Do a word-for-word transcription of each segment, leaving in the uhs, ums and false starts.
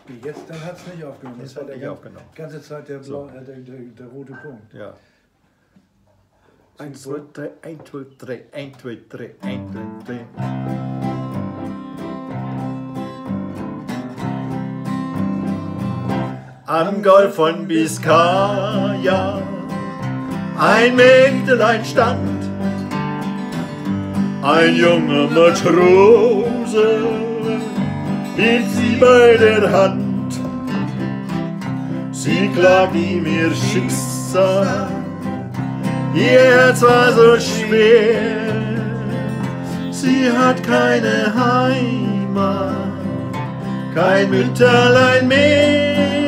Wie jetzt, dann hat es nicht aufgenommen. Das Das war hat der nicht ganze, aufgenommen. ganze Zeit der, So. blau, äh, der, der, der rote Punkt. Ja. Eins, zwei, drei, eins, zwei, drei, eins, zwei, drei, eins, zwei, drei. Am Golf von Biskaya ein Mägdelein stand, ein junger Matrose hielt sie bei der Hand. Sie klagt ihm ihr Schicksal, ihr Herz war so schwer. Sie hat keine Heimat, kein Mütterlein mehr.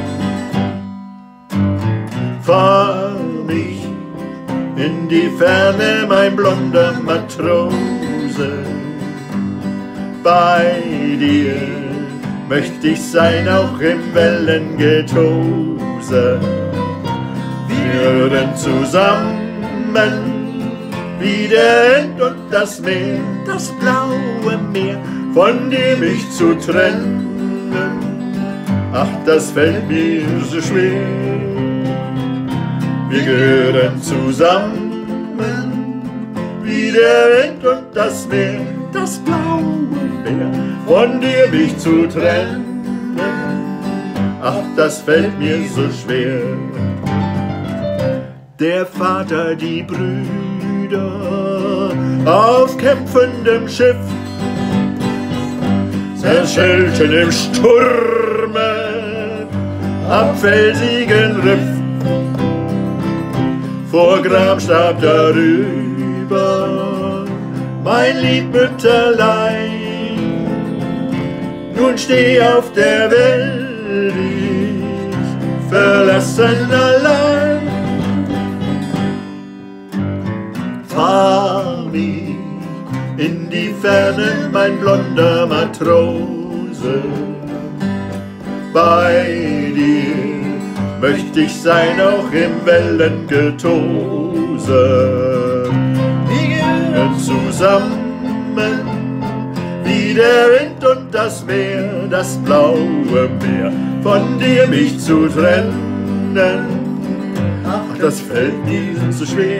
Fahr mich in die Ferne, mein blonder Matrose. Bei dir möchte ich sein, auch im Wellengetose. Wir würden zusammen wie der Wind und das Meer, das blaue Meer, von dem ich zu trennen. Ach, das fällt mir so schwer. Wir gehören zusammen wie der Wind und das Meer, das blaue Meer, von dir mich zu trennen. Ach, das fällt mir so schwer. Der Vater, die Brüder auf kämpfendem Schiff zerschellten im Sturme am felsigen Riff. Vor Gram starb darüber mein Liebmütterlein. Nun steh auf der Welt ich verlassen allein. Fahr mich in die Ferne, mein blonder Matrose. Bei dir möchte ich sein, auch im Wellengetose. Wir gehören zusammen wie der Wind und das Meer, das blaue Meer, von dir mich zu trennen. Ach, das fällt mir so schwer.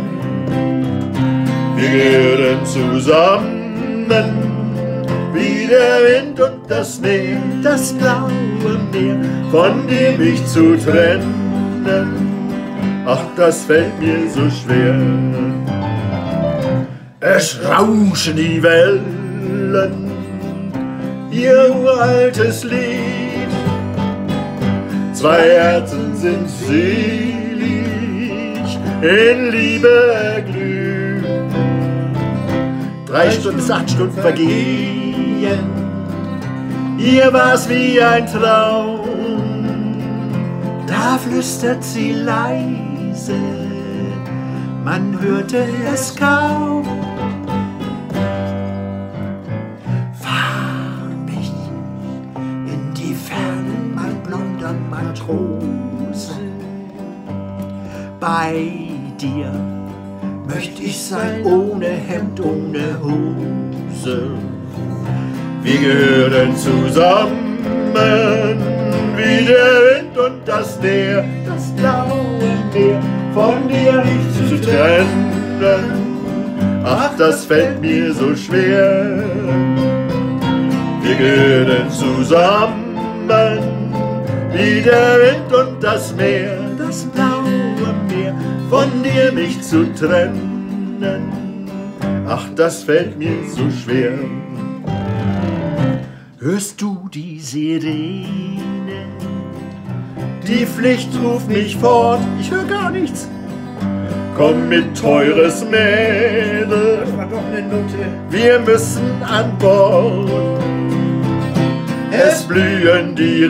Wir gehören zusammen wie der Wind und das Meer, das blaue Meer, von dir mich zu trennen. Ach, das fällt mir so schwer. Es rauschen die Wellen, ihr uraltes Lied. Zwei Herzen sind selig, in Liebe erglüht. Drei Stunden bis acht Stunden vergehen, ihr war's wie ein Traum. Da flüstert sie leise, man hörte es kaum. Fahr mich in die Ferne, mein blonder Matrose. Bei dir möchte ich sein, ohne Hemd, ohne Hose. Wir gehören zusammen wie der Wind und das Meer, das blaue Meer, von dir nicht zu trennen. Ach, das fällt mir so schwer. Wir gehören zusammen wie der Wind und das Meer, das blaue Meer, von dir mich zu trennen. Ach, das fällt mir so schwer. Hörst du die Sirene? Die Pflicht ruft mich fort, ich höre gar nichts. Komm mit, teures Mädel, Das war doch eine Nutte. wir müssen an Bord. Es blühen die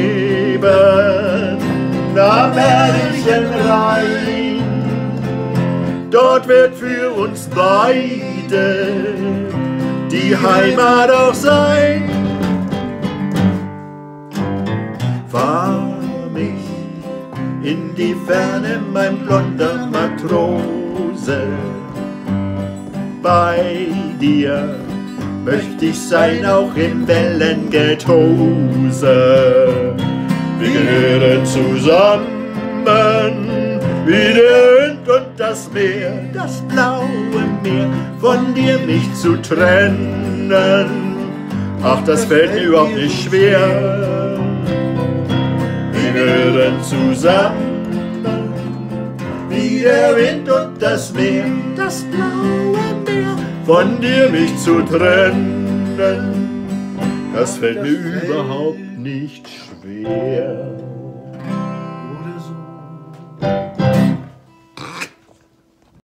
Reben am herrlichen Rhein. Dort wird für uns beide die Heimat auch sein. Fahr mich in die Ferne, mein blonder Matrose. Bei dir möchte ich sein, auch im Wellengetose. Wir gehören zusammen wie der Wind und das Meer, das blaue Meer, von dir mich zu trennen. Ach, das fällt mir überhaupt nicht schwer. Wir gehören zusammen wie der Wind und das Meer, das blaue Meer, von dir mich zu trennen. Das fällt mir überhaupt nicht schwer.